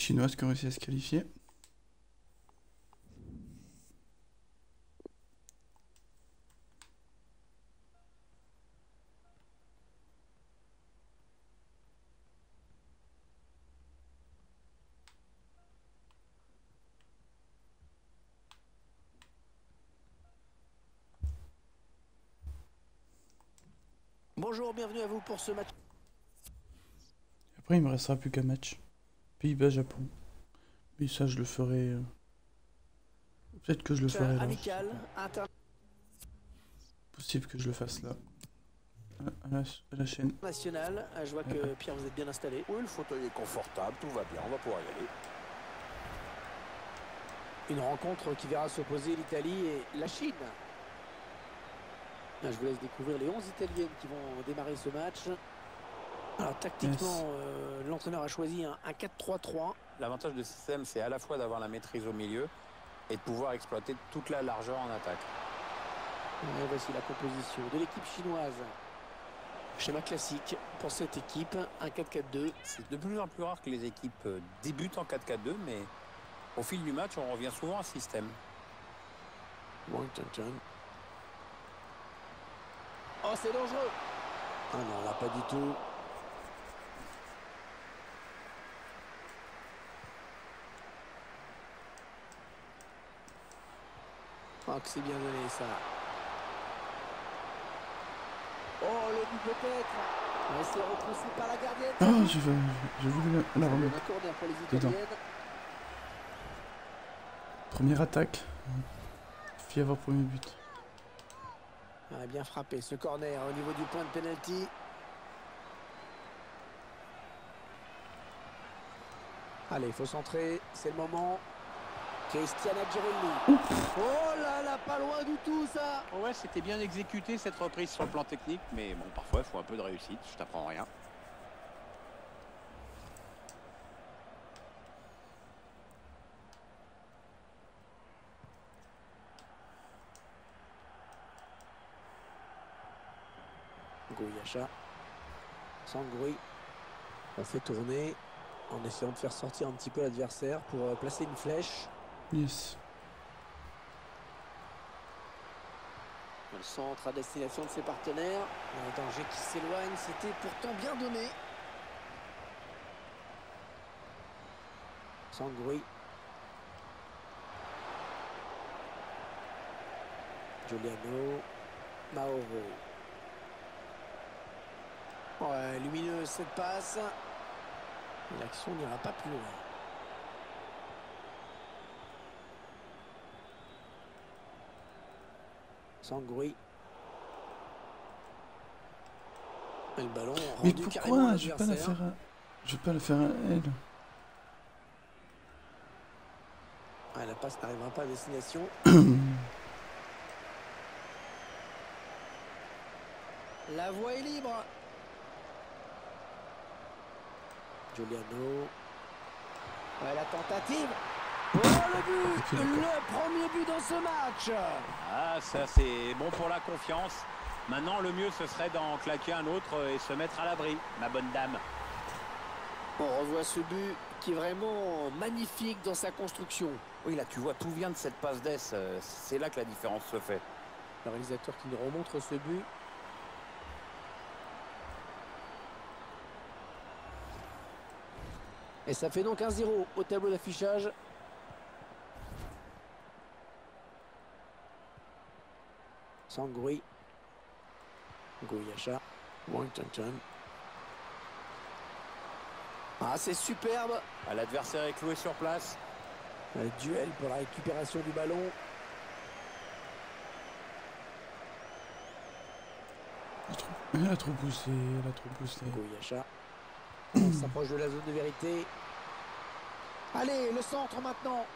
chinoise qui ont réussi à se qualifier. Bonjour, bienvenue à vous pour ce match. Après, il me restera plus qu'un match. Pays-Bas-Japon. Mais ça, je le ferai... Peut-être que je le ferai là. Amical, Possible que je le fasse là. À la chaîne. international. Je vois que Pierre, vous êtes bien installé. Oui, le fauteuil est confortable, tout va bien, on va pouvoir y aller. Une rencontre qui verra s'opposer l'Italie et la Chine. Là, je vous laisse découvrir les 11 Italiennes qui vont démarrer ce match. Alors tactiquement, l'entraîneur a choisi un 4-3-3. L'avantage de ce système, c'est à la fois d'avoir la maîtrise au milieu et de pouvoir exploiter toute la largeur en attaque. Et voici la composition de l'équipe chinoise. Schéma classique pour cette équipe, un 4-4-2. C'est de plus en plus rare que les équipes débutent en 4-4-2, mais au fil du match, on revient souvent à ce système. Wang Chun. Oh, c'est dangereux. Ah non, là, pas du tout. Oh, que c'est bien donné, ça. Oh, le but peut-être. Mais c'est repoussé par la gardienne. Oh, je voulais la remettre. Un corner pour les Italiennes. Première attaque. Il faut y avoir premier but. Ah, bien frappé ce corner au niveau du point de pénalty. Allez, il faut centrer, c'est le moment. Cristiana Girelli. Oh là là, pas loin du tout ça. Ouais, c'était bien exécuté cette reprise sur le plan technique, mais bon, parfois il faut un peu de réussite, je t'apprends rien. Goyacha. Sangui. On fait tourner en essayant de faire sortir un petit peu l'adversaire pour placer une flèche. Yes. Le centre à destination de ses partenaires. Un danger qui s'éloigne, c'était pourtant bien donné. Sangui. Giuliano. Mauro. Ouais, lumineuse cette passe. L'action n'ira pas plus loin. Sangui. Et le ballon Mais rendu pourquoi je vais pas la faire à... Je vais pas la faire à elle. Ouais, la passe n'arrivera pas à destination. La voie est libre. Giuliano. Ouais, la tentative. Oh, le but! Le premier but dans ce match. Ah, ça c'est bon pour la confiance. Maintenant, le mieux, ce serait d'en claquer un autre et se mettre à l'abri, ma bonne dame. On revoit ce but qui est vraiment magnifique dans sa construction. Oui, là, tu vois, tout vient de cette passe d'ess. C'est là que la différence se fait. Le réalisateur qui nous remontre ce but. Et ça fait donc 1-0 au tableau d'affichage. Sangui. Goyacha. Wang Chun. Ah, c'est superbe. L'adversaire est cloué sur place. Un duel pour la récupération du ballon. Elle a trop poussé, elle a trop poussé. Goyacha. On s'approche de la zone de vérité. Allez, le centre maintenant.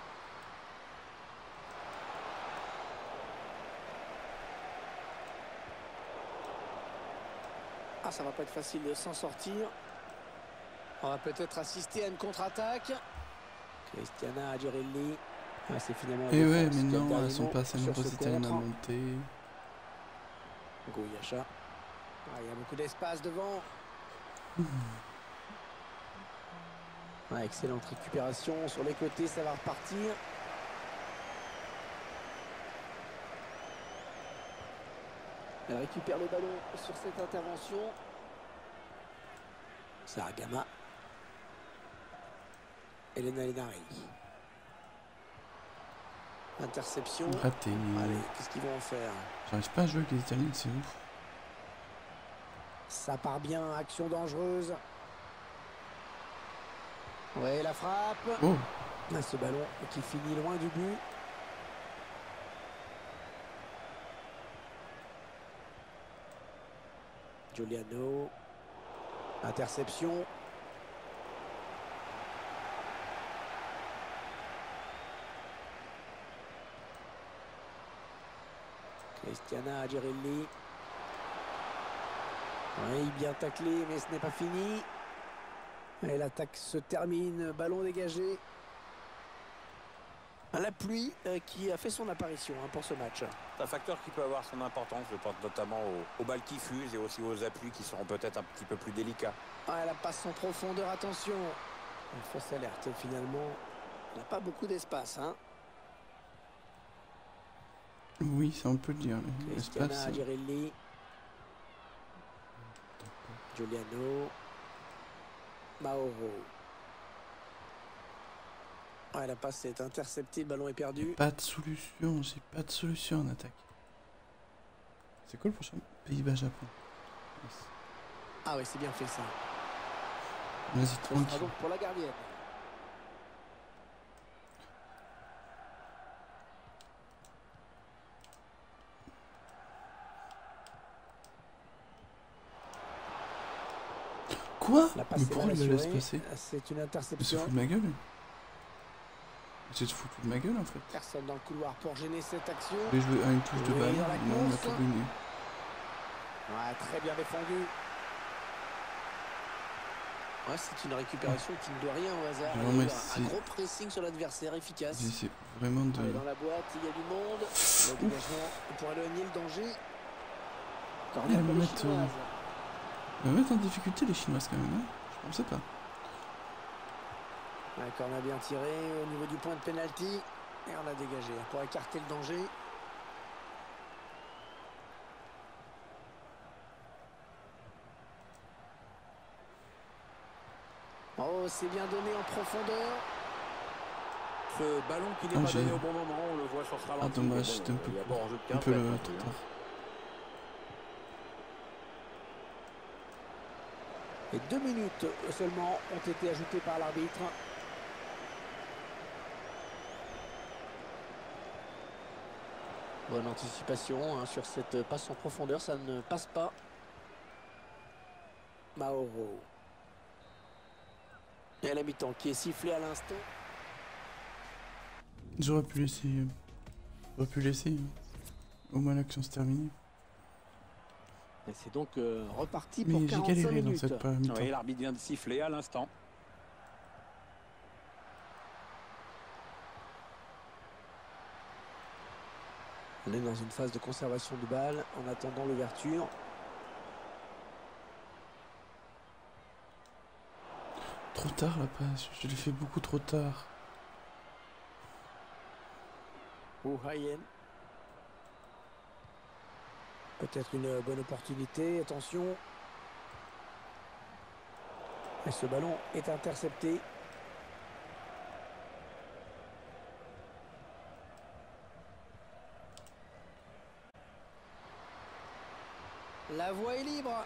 Ah, ça va pas être facile de s'en sortir. On va peut-être assister à une contre-attaque. Cristiana Girelli. Ah, c'est finalement. Et ouais, mais non, elles sont pas assez nombreuses Italiennes à monter. Goyacha. Ah, il y a beaucoup d'espace devant. Ouais, excellente récupération sur les côtés, ça va repartir. Elle récupère le ballon sur cette intervention. Saragama. Elena Lenari. Interception. Raté. Allez, qu'est-ce qu'ils vont en faire? J'arrive pas à jouer avec les Italiens, c'est ouf. Ça part bien, action dangereuse. Ouais, la frappe. Oh, Ah, ce ballon qui finit loin du but. Giuliano. Interception. Cristiana Girelli. Oui, bien taclé, mais ce n'est pas fini. Et l'attaque se termine, ballon dégagé. La pluie qui a fait son apparition pour ce match. C'est un facteur qui peut avoir son importance, je pense notamment aux balles qui fusent et aussi aux appuis qui seront peut-être un petit peu plus délicats. Ah, la passe en profondeur, attention. Une fausse alerte, finalement. Il n'a pas beaucoup d'espace. oui, ça on peut le dire. L'espace, Cristiana Girelli. Giuliano. Mauro. Ouais, la passe est interceptée, le ballon est perdu. pas de solution, j'ai pas de solution en attaque. C'est quoi le prochain? Pays-Bas-Japon. Yes. Ah ouais, c'est bien fait ça. Vas-y, Ce sera tranquille. donc pour la gardienne. Quoi? La passe Mais est pourquoi mal il la laisse assurée. passer? C'est une Il se interception. fout de ma gueule. Il se fout de ma gueule en fait. Personne dans le couloir pour gêner cette action. Je vais jouer à une touche de Oui, balle. dans la Non, on a course. tout ruiné. Ouais, très bien défendu. Ouais, c'est une récupération qui ne doit rien au hasard. J'ai Il y a vraiment eu essayé. un gros pressing sur l'adversaire, efficace. J'essaie vraiment de. Allez, dans la boîte, il y a du monde. Le dégagement pour éloigner le danger. Corner Elle pour me les mettre, Chinoises. On va mettre en difficulté les Chinoises quand même. Hein, je pensais pas. Un corner bien tiré au niveau du point de pénalty. Et on a dégagé pour écarter le danger. Oh, c'est bien donné en profondeur. Ce ballon qui n'est Ah, pas j'ai- donné au bon moment, on le voit sur ce ralenti. Ah dommage, mais bon, c'était un peu il y a court. bon enjeu de Un 15 peu mètres, le hein, trop oui, hein. tard. Et 2 minutes seulement ont été ajoutées par l'arbitre. Bonne anticipation sur cette passe en profondeur, ça ne passe pas. Mauro. Et à la mi-temps qui est sifflé à l'instant. J'aurais pu laisser. J'aurais pu laisser. Au moins l'action se termine. Et c'est donc reparti pour Mais j'ai 45 galéré dans minutes. cette première mi-temps. Oui, l'arbitre vient de siffler à l'instant. On est dans une phase de conservation de balle en attendant l'ouverture. Trop tard la passe, je l'ai fait beaucoup trop tard. Ouhayen. Peut-être une bonne opportunité, attention. Et ce ballon est intercepté. La voie est libre.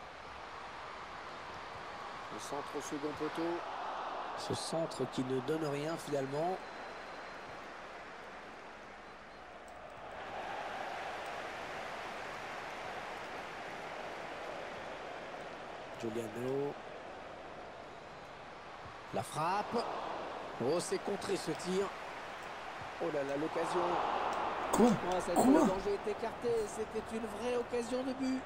Le centre au second poteau. Ce centre qui ne donne rien finalement. Giuliano. La frappe. Oh, c'est contré ce tir. Oh là là, l'occasion. Quoi? Oh, ça, Quoi? le danger est écarté. C'était une vraie occasion de but.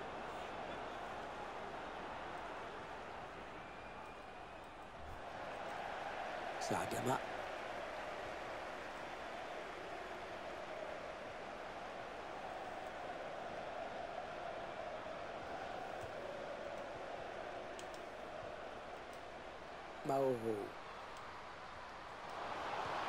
Saragama. Mauro.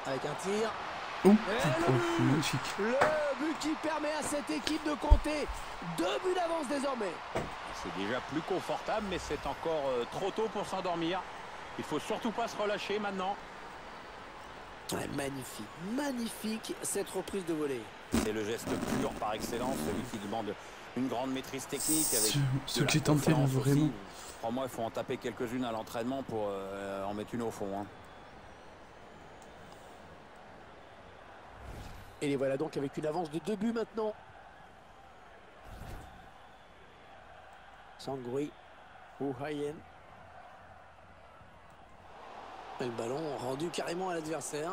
avec un tir. Oh, Et magnifique. le but qui permet à cette équipe de compter 2 buts d'avance désormais. C'est déjà plus confortable, mais c'est encore trop tôt pour s'endormir. Il faut surtout pas se relâcher maintenant. Ouais, magnifique, magnifique cette reprise de volée. C'est le geste pur par excellence, celui qui demande une grande maîtrise technique. Avec Ce que j'ai tenté, là, vraiment. Crois-moi, il faut en taper quelques-unes à l'entraînement pour en mettre une au fond. Hein. Et les voilà donc avec une avance de 2 buts maintenant. Sangui ou Hayen. Et le ballon rendu carrément à l'adversaire.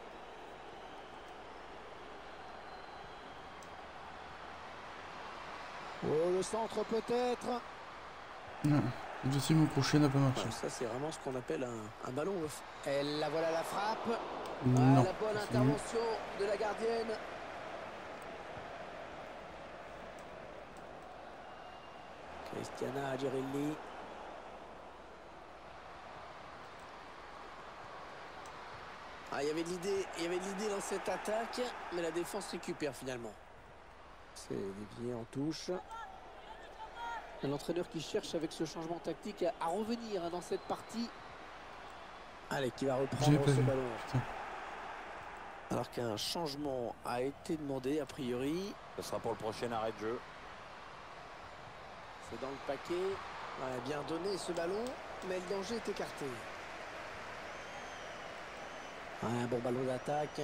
Oh, le centre peut-être. Non, je sais, mon crochet n'a pas marché. Ouais, ça c'est vraiment ce qu'on appelle un ballon. Et la voilà la frappe. Non, La bonne intervention de la gardienne. Cristiana Girelli. Ah, il y avait de l'idée dans cette attaque, mais la défense récupère finalement. C'est dévié en touche. L'entraîneur qui cherche avec ce changement tactique à revenir dans cette partie. Allez, qui va reprendre ce ballon. Putain. Alors qu'un changement a été demandé a priori. Ce sera pour le prochain arrêt de jeu. C'est dans le paquet. Ouais, bien donné ce ballon, mais le danger est écarté. Ouais, un bon ballon d'attaque.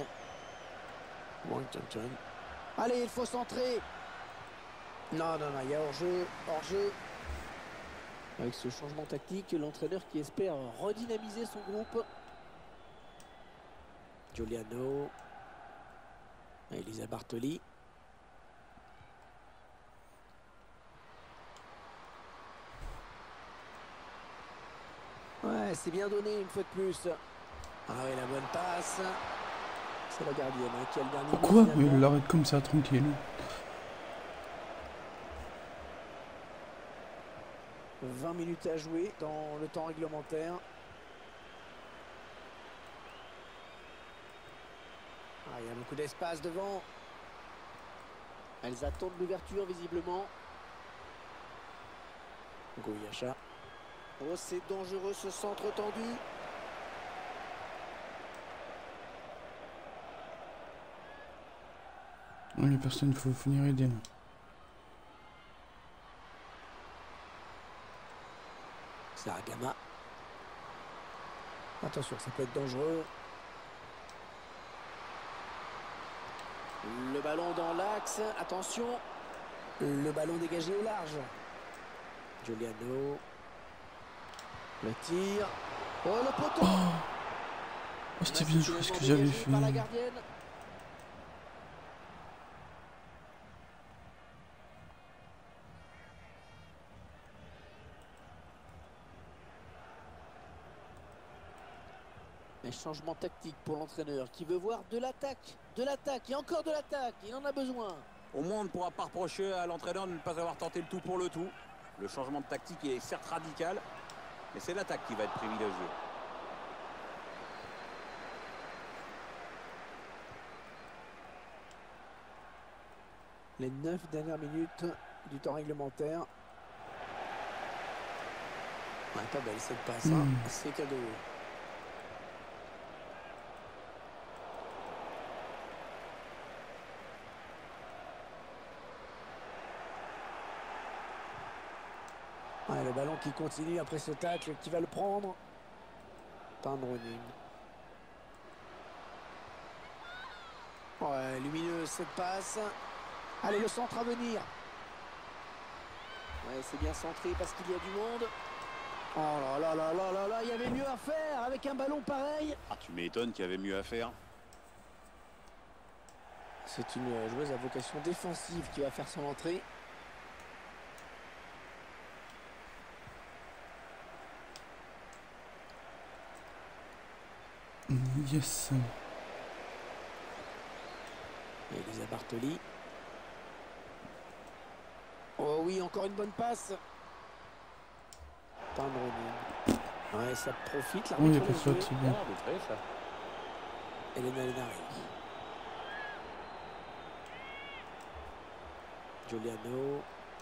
Allez, il faut centrer. Non, il y a hors-jeu. Avec ce changement tactique, l'entraîneur qui espère redynamiser son groupe. Giuliano. Elisa Bartoli. Ouais, c'est bien donné une fois de plus. Ah oui, la bonne passe. C'est la gardienne qui a le dernier. Pourquoi il l'arrête comme ça, tranquille? 20 minutes à jouer dans le temps réglementaire. Ah, il y a beaucoup d'espace devant. Elles attendent l'ouverture visiblement. Goyacha. Oh, c'est dangereux ce centre tendu. Il n'y a personne, il faut venir aider là. Saragama. Attention, ça peut être dangereux. Le ballon dans l'axe. Attention. Le ballon dégagé au large. Giuliano. Le tir. Oh, le poteau. Oh, c'était bien joué ce que j'avais fait. Par la gardienne. Un changement tactique pour l'entraîneur qui veut voir de l'attaque et encore de l'attaque. Il en a besoin. Au moins, on ne pourra pas reprocher à l'entraîneur de ne pas avoir tenté le tout pour le tout. Le changement de tactique est certes radical, mais c'est l'attaque qui va être privilégiée. Les 9 dernières minutes du temps réglementaire. Ouais, pas belle cette passe, hein. C'est cadeau. Ouais, le ballon qui continue après ce tacle, qui va le prendre. Tandroning. Ouais, lumineuse cette passe. Allez, le centre à venir. Ouais, c'est bien centré parce qu'il y a du monde. Oh là là là là là là, il y avait mieux à faire avec un ballon pareil. Ah, tu m'étonnes qu'il y avait mieux à faire. C'est une joueuse à vocation défensive qui va faire son entrée. Yes. Elisa Bartoli. Oh oui, encore une bonne passe. Tandroning. Ouais, ça profite. Oui, il n'y a pas de faute, c'est bien. Elena Lenari. Giuliano.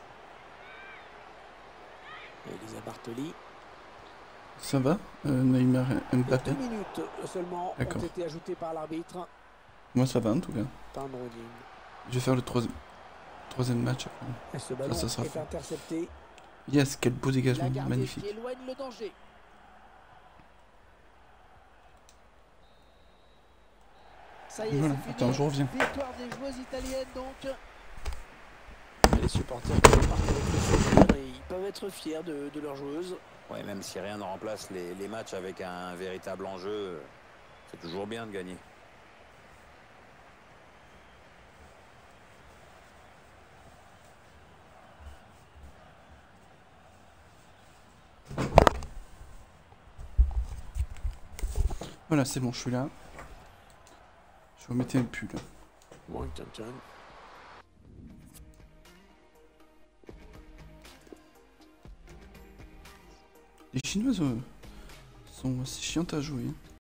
Elisa Bartoli. Ça va Neymar et Mbappé? 2 minutes seulement ont D'accord. été ajoutées par l'arbitre. Moi ça va en tout cas. Time running. Je vais faire le troisième match après. Et ce ballon ça sera est fait. intercepté. Yes, quel beau dégagement, La gardée magnifique. qui éloigne le danger. Ça y est, Voilà, c'est fini. attends, je reviens. Victoire des joueuses italiennes donc. Les supporters partent avec le sourire et ils peuvent être fiers de leurs joueuses. Ouais, même si rien ne remplace les matchs avec un véritable enjeu, c'est toujours bien de gagner. Voilà, c'est bon, je suis là. Je vais remettre le pull. Wang Tianchen. Les Chinoises sont assez chiantes à jouer.